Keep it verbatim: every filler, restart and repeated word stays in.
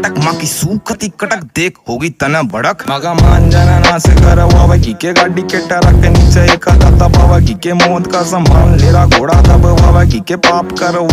कटक माँ की सूखती कटक देख होगी तना भड़क मगा मान जाना ना से कर वावा की के गाड़ी के टरक के नीचे एक दबावा की के मौत का सामान लेरा घोड़ा दबावा की के पाप कर